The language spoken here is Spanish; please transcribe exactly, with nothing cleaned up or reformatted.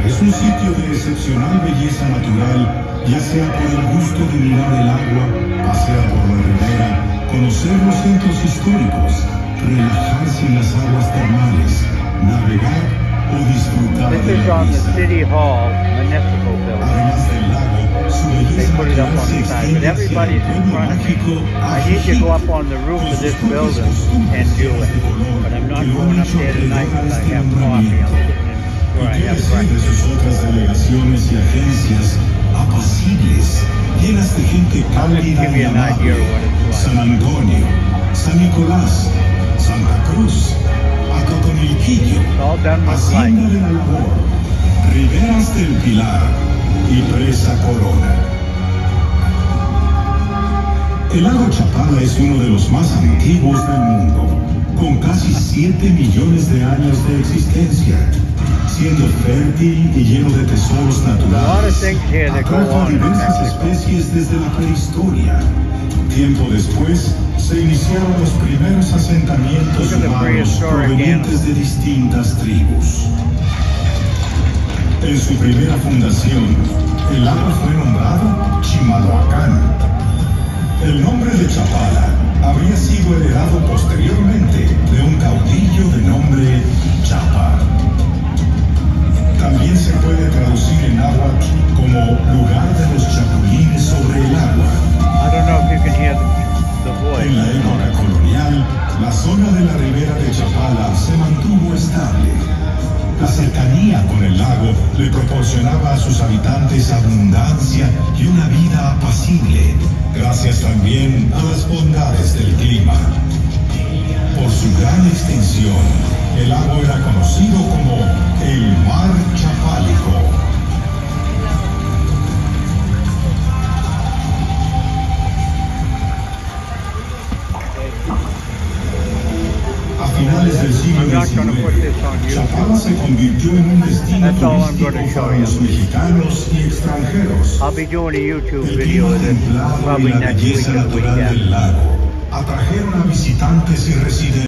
Es un sitio de excepcional belleza natural, ya sea por el gusto de mirar el agua, pasear por la ribera, conocer los centros históricos, relajarse en las aguas termales, navegar o disfrutar This de is la on the brisa. City Hall Municipal Building. Además del lago, su They belleza put it up natural on se the side, but extiende hacia el everybody's in pueblo front of me. mágico I need to go up on the roof con of sus this propias building costumbres and do llenas it. de color But I'm not que lo going han up hecho there tonight acreedor a because I este have coffee. I'm nombramiento. sitting in where I ¿Y qué have decir de breakfast. sus otras delegaciones y agencias apacibles, llenas de gente cálida give y you an amable? idea of what it's like. San Antonio, San Nicolás, Santa Cruz, Acotonilquillo, all done with Hacienda de la Labor, Riberas del Pilar y Presa Corona. El lago Chapala es uno de los más antiguos del mundo, con casi siete millones de años de existencia, siendo fértil y lleno de tesoros naturales. Atrajo a diversas especies desde la prehistoria. Tiempo después, se iniciaron los primeros asentamientos humanos provenientes de distintas tribus. En su primera fundación, el lago fue nombrado Chimalhuacán. El nombre de Chapala habría sido heredado posteriormente de un caudillo de nombre Chapa. También se puede traducir en náhuatl como lugar de los chapulines sobre el agua. I don't know if you can hear the, the voice. En la época colonial, la zona de la ribera de Chapala se mantuvo estable. La cercanía con el lago le proporcionaba a sus habitantes abundancia y una vida apacible, gracias también a las bondades del clima. Por su gran extensión, el lago era conocido como el Mar Chapálico. A finales del siglo diecinueve, Chapala se convirtió en un destino turístico para los mexicanos y extranjeros. I'll be doing a YouTube El video clima of this templado y probably la next week belleza or the week natural after. del lago atrajeron a visitantes y residentes.